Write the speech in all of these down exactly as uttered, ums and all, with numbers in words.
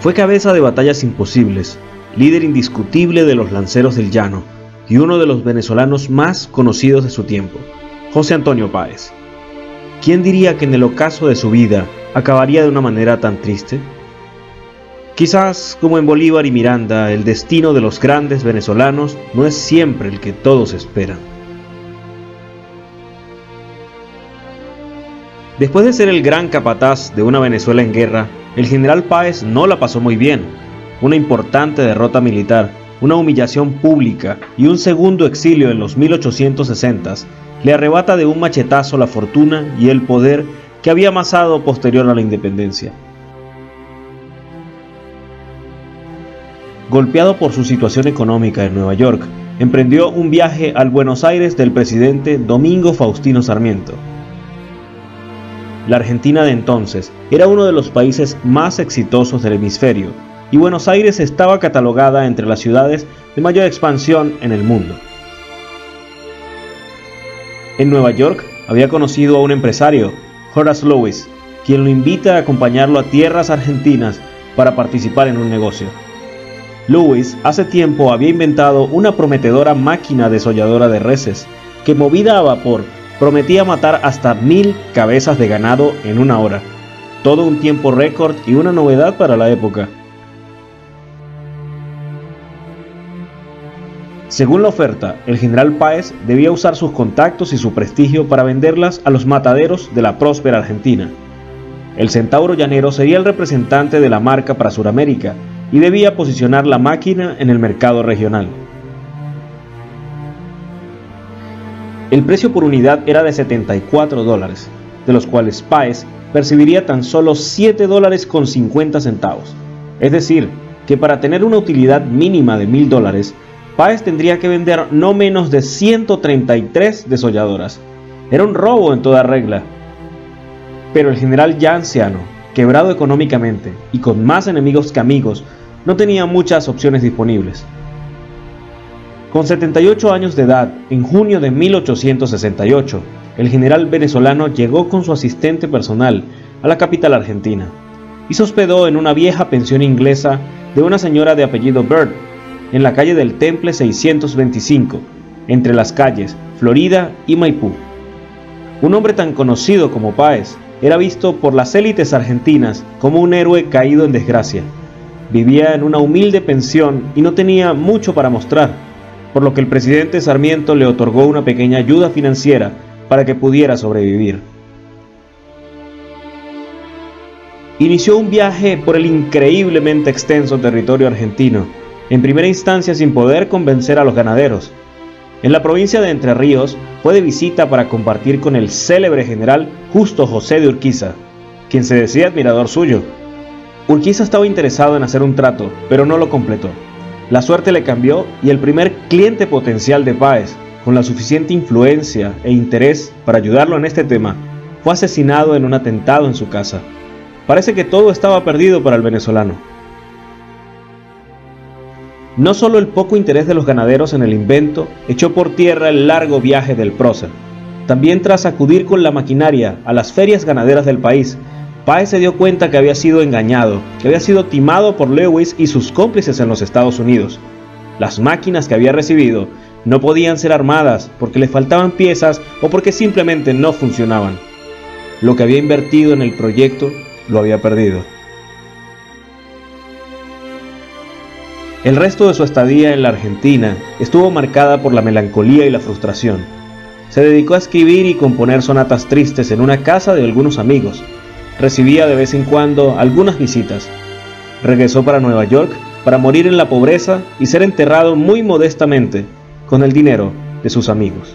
Fue cabeza de batallas imposibles, líder indiscutible de los lanceros del llano y uno de los venezolanos más conocidos de su tiempo, José Antonio Páez. ¿Quién diría que en el ocaso de su vida acabaría de una manera tan triste? Quizás, como en Bolívar y Miranda, el destino de los grandes venezolanos no es siempre el que todos esperan. Después de ser el gran capataz de una Venezuela en guerra, el general Páez no la pasó muy bien. Una importante derrota militar, una humillación pública y un segundo exilio en los mil ochocientos sesentas le arrebata de un machetazo la fortuna y el poder que había amasado posterior a la independencia. Golpeado por su situación económica en Nueva York, emprendió un viaje al Buenos Aires del presidente Domingo Faustino Sarmiento. La Argentina de entonces era uno de los países más exitosos del hemisferio, y Buenos Aires estaba catalogada entre las ciudades de mayor expansión en el mundo. En Nueva York había conocido a un empresario, Horace Louis, quien lo invita a acompañarlo a tierras argentinas para participar en un negocio. Louis hace tiempo había inventado una prometedora máquina desolladora de reses, que movida a vapor prometía matar hasta mil cabezas de ganado en una hora, todo un tiempo récord y una novedad para la época. Según la oferta, el general Páez debía usar sus contactos y su prestigio para venderlas a los mataderos de la próspera Argentina. El Centauro Llanero sería el representante de la marca para Sudamérica y debía posicionar la máquina en el mercado regional. El precio por unidad era de setenta y cuatro dólares, de los cuales Páez percibiría tan solo siete dólares con cincuenta centavos. Es decir, que para tener una utilidad mínima de mil dólares, Páez tendría que vender no menos de ciento treinta y tres desolladoras. Era un robo en toda regla. Pero el general ya anciano, quebrado económicamente y con más enemigos que amigos, no tenía muchas opciones disponibles. Con setenta y ocho años de edad, en junio de mil ochocientos sesenta y ocho, el general venezolano llegó con su asistente personal a la capital argentina y se hospedó en una vieja pensión inglesa de una señora de apellido Bird, en la calle del Temple seiscientos veinticinco, entre las calles Florida y Maipú. Un hombre tan conocido como Páez era visto por las élites argentinas como un héroe caído en desgracia. Vivía en una humilde pensión y no tenía mucho para mostrar, por lo que el presidente Sarmiento le otorgó una pequeña ayuda financiera para que pudiera sobrevivir. Inició un viaje por el increíblemente extenso territorio argentino, en primera instancia sin poder convencer a los ganaderos. En la provincia de Entre Ríos fue de visita para compartir con el célebre general Justo José de Urquiza, quien se decía admirador suyo. Urquiza estaba interesado en hacer un trato, pero no lo completó. La suerte le cambió y el primer cliente potencial de Páez, con la suficiente influencia e interés para ayudarlo en este tema, fue asesinado en un atentado en su casa. Parece que todo estaba perdido para el venezolano. No solo el poco interés de los ganaderos en el invento echó por tierra el largo viaje del prócer. También tras acudir con la maquinaria a las ferias ganaderas del país, Páez se dio cuenta que había sido engañado, que había sido timado por Lewis y sus cómplices en los Estados Unidos. Las máquinas que había recibido no podían ser armadas porque le faltaban piezas o porque simplemente no funcionaban. Lo que había invertido en el proyecto lo había perdido. El resto de su estadía en la Argentina estuvo marcada por la melancolía y la frustración. Se dedicó a escribir y componer sonatas tristes en una casa de algunos amigos. Recibía de vez en cuando algunas visitas. Regresó para Nueva York para morir en la pobreza y ser enterrado muy modestamente con el dinero de sus amigos.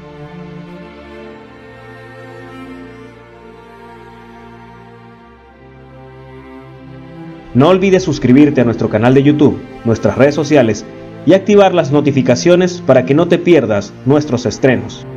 No olvides suscribirte a nuestro canal de YouTube, nuestras redes sociales y activar las notificaciones para que no te pierdas nuestros estrenos.